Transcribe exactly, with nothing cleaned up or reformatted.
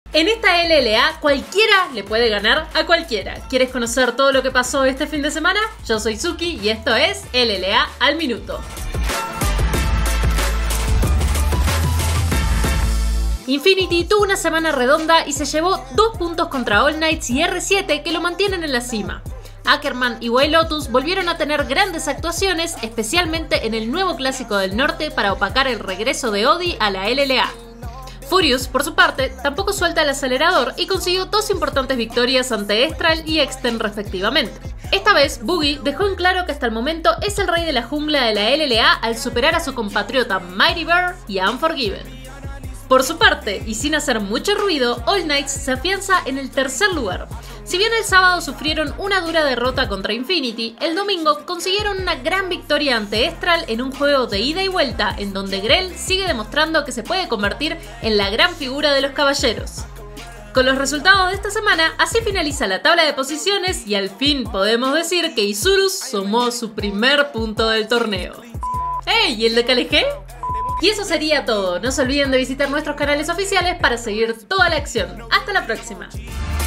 En esta L L A cualquiera le puede ganar a cualquiera. ¿Quieres conocer todo lo que pasó este fin de semana? Yo soy Suki y esto es L L A al minuto. Infinity tuvo una semana redonda y se llevó dos puntos contra All Knights y R siete que lo mantienen en la cima. Ackerman y White Lotus volvieron a tener grandes actuaciones, especialmente en el nuevo clásico del norte para opacar el regreso de Odi a la L L A. Furious, por su parte, tampoco suelta el acelerador y consiguió dos importantes victorias ante Estral y Exten respectivamente. Esta vez, Boogie dejó en claro que hasta el momento es el rey de la jungla de la L L A al superar a su compatriota Mighty Bear y a Unforgiven. Por su parte, y sin hacer mucho ruido, All Knights se afianza en el tercer lugar. Si bien el sábado sufrieron una dura derrota contra Infinity, el domingo consiguieron una gran victoria ante Estral en un juego de ida y vuelta en donde Grell sigue demostrando que se puede convertir en la gran figura de los caballeros. Con los resultados de esta semana, así finaliza la tabla de posiciones y al fin podemos decir que Isurus sumó su primer punto del torneo. ¡Ey! ¿Y el de K L G? Y eso sería todo. No se olviden de visitar nuestros canales oficiales para seguir toda la acción. ¡Hasta la próxima!